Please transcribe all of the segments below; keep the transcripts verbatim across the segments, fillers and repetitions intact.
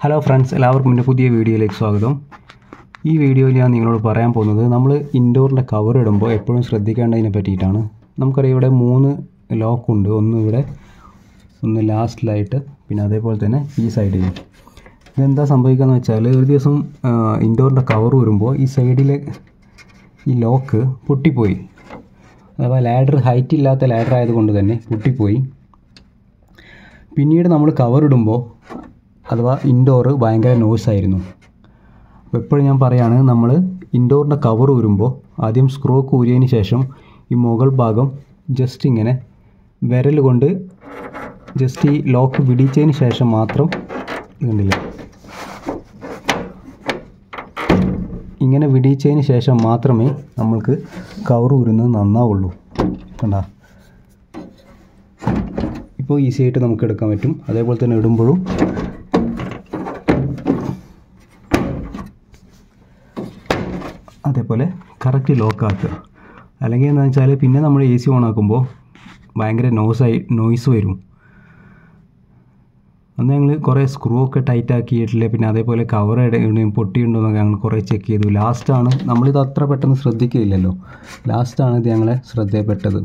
Hello friends, എല്ലാവർക്കും എൻ്റെ പുതിയ വീഡിയോയിലേക്ക് സ്വാഗതം. ഈ വീഡിയോയിൽ ഞാൻ നിങ്ങളോട് പറയാൻ പോകുന്നത് നമ്മൾ ഇൻഡോറിൻ്റെ കവർ ഇടുമ്പോൾ എപ്പോഴും ശ്രദ്ധിക്കേണ്ടതിനെ പറ്റിയിട്ടാണ്. നമുക്കറിയാം ഇവിടെ മൂന്ന് ലോക്കുണ്ട്. ഒന്ന് ഇവിടെ, ഒന്ന് ലാസ്റ്റിലായിട്ട്, പിന്നെ അതേപോലെ തന്നെ ഈ സൈഡിൽ. ഇതെന്താ സംഭവിക്കുകയെന്ന് വെച്ചാൽ, ഒരു ദിവസം ഇൻഡോറിൻ്റെ കവർ വരുമ്പോൾ ഈ സൈഡിലെ ഈ ലോക്ക് പൊട്ടിപ്പോയി. അഥവാ ലാഡർ ഹൈറ്റ് ഇല്ലാത്ത ലാഡർ ആയതുകൊണ്ട് തന്നെ പൊട്ടിപ്പോയി. പിന്നീട് നമ്മൾ കവർ ഇടുമ്പോൾ അഥവാ ഇൻഡോർ ഭയങ്കര നോയ്സായിരുന്നു. അപ്പോൾ എപ്പോഴും ഞാൻ പറയുകയാണ്, നമ്മൾ ഇൻഡോറിൻ്റെ കവർ ഊരുമ്പോൾ ആദ്യം സ്ക്രൂ ഊരിയതിന് ശേഷം ഈ മുകൾ ഭാഗം ജസ്റ്റ് ഇങ്ങനെ വിരൽ കൊണ്ട് ജസ്റ്റ് ഈ ലോക്ക് പിടിച്ചതിന് ശേഷം മാത്രം, കണ്ടില്ല, ഇങ്ങനെ വിടിച്ചതിന് ശേഷം മാത്രമേ നമ്മൾക്ക് കവർ ഊരുന്നത് നന്നാവുള്ളൂ. കണ്ട, ഇപ്പോൾ ഈസി ആയിട്ട് നമുക്ക് എടുക്കാൻ പറ്റും. അതേപോലെ തന്നെ ഇടുമ്പോഴും അതേപോലെ കറക്റ്റ് ലോക്കാക്കുക. അല്ലെങ്കിൽ എന്താണെന്ന് വെച്ചാൽ പിന്നെ നമ്മൾ എ സി ഓൺ ആക്കുമ്പോൾ ഭയങ്കര നോയ്സായി നോയ്സ് വരും. അന്ന് ഞങ്ങൾ കുറേ സ്ക്രൂ ഒക്കെ ടൈറ്റ് ആക്കിയിട്ടില്ല. പിന്നെ അതേപോലെ കവർ പൊട്ടിയുണ്ടോ എന്നൊക്കെ ഞങ്ങൾ കുറേ ചെക്ക് ചെയ്തു. ലാസ്റ്റാണ്, നമ്മളിത് അത്ര പെട്ടെന്ന് ശ്രദ്ധിക്കില്ലല്ലോ, ലാസ്റ്റാണ് ഇത് ഞങ്ങളെ ശ്രദ്ധയിൽപ്പെട്ടത്.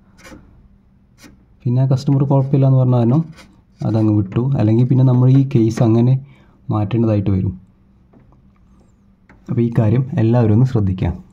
പിന്നെ കസ്റ്റമർ കുഴപ്പമില്ല എന്ന് പറഞ്ഞ കാരണം അതങ്ങ് വിട്ടു. അല്ലെങ്കിൽ പിന്നെ നമ്മൾ ഈ കേസ് അങ്ങനെ മാറ്റേണ്ടതായിട്ട് വരും. അപ്പോൾ ഈ കാര്യം എല്ലാവരും ഒന്ന് ശ്രദ്ധിക്കാം.